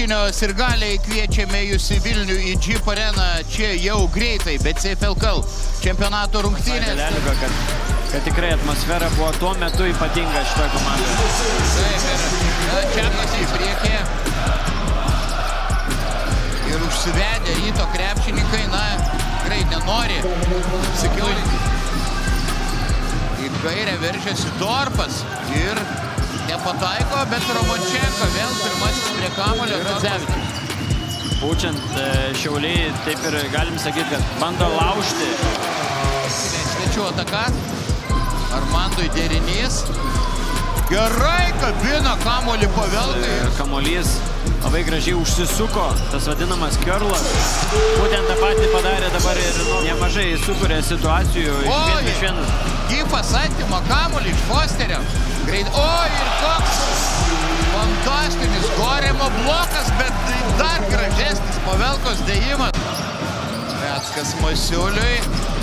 krepšinio sirgaliai, kviečiame jūs į Vilnių į Jeep areną. Čia jau greitai, bet CFLKL čempionato rungtynės. Kad tikrai atmosfera buvo tuo metu ypatinga šitoje komandoje. Taip, ir Čekas į priekį. Ir užsivedę Ryto krepšininkai, na, tikrai nenori apsikilti. Į kairę veržiasi Torpas ir nepataiko, bet Romančenko vėl pirmasis prie kamuolio Radzevičius. Pučiant Šiauliai, taip ir galim sakyti, kad bando laužti. Svečių ataka. Armandui derinys. Gerai kabina kamuolį Pavelkai. Ir kamuolys labai gražiai užsisuko, tas vadinamas curlas. Būtent tą patį padarė dabar ir nemažai sukuria situacijų. Gyfas atima kamuolį iš Fosterio. Greit. O, ir koks fantastinis Goremo blokas, bet dar gražesnis Pavelkos dėjimas. Veckas Masiuliui.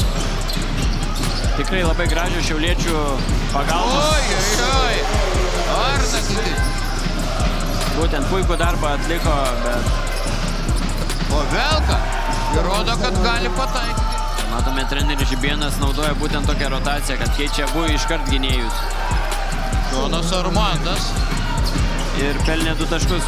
Tikrai labai gražių šiauliečių pagalbos. Oi. Arnas. Būtent puikų darbą atliko, bet... Pavelka įrodo, kad gali pataikyti. Matome, treneris Žibėnas naudoja būtent tokią rotaciją, kad keičia abu iškart gynėjus. Jonas Armandas. Ir pelnė 2 taškus.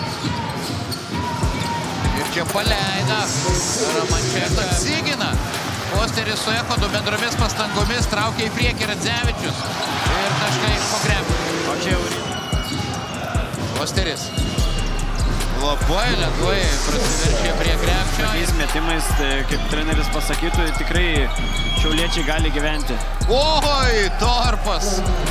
Ir čia paleido. Romančenko atsigina. Fosteris su Echodu bendromis pastangomis traukia į priekį Radzevičius. Ir taškai po krepšio. O čia jau Fosteris labai lengvai prasiverčia prie krepšio. Tokiais metimais, kaip treneris pasakytų, tikrai šiauliečiai gali gyventi. Oi, Torpas.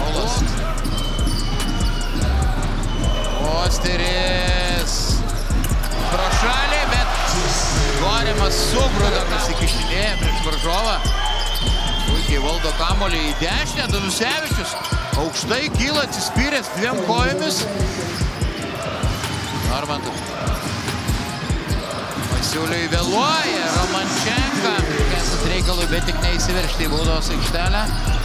Fosteris pro šalį, bet Goremas sugrūda, pasikišinėja prieš varžovą. Puikiai valdo kamuolį į dešinę. Danusevičius aukštai kyla, atsispyręs 2 kojomis. Armandas. Masiuliui vėluoja. Romančenka. Esant reikalui, bet tik neįsiveržti į baudos aikštelę.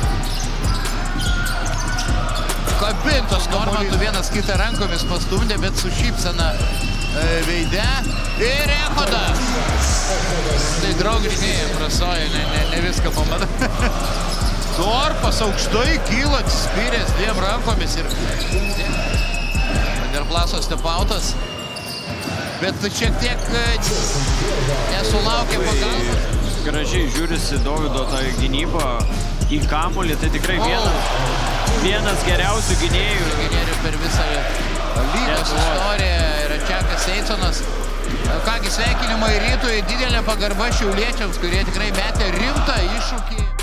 Kabintos Normantų vienas kitą rankomis pastumdė, bet su šypsena veide. Ir Echodas. Tai draugiškai prasoja, ne viską pamatė. Torpas aukštai kyla, atsispyręs 2 rankomis ir Vanderplaso stepautas. Bet šiek tiek nesulaukė pagalbos. Gražiai žiūrisi Dovydo tą gynybą į kamuolį, tai tikrai vienas geriausių gynėjų. Gynėjų per visą lygos istoriją yra Čekas Eisonas. Kągi, sveikinimai Rytui, didelė pagarba šiauliečiams, kurie tikrai metė rimtą iššūkį.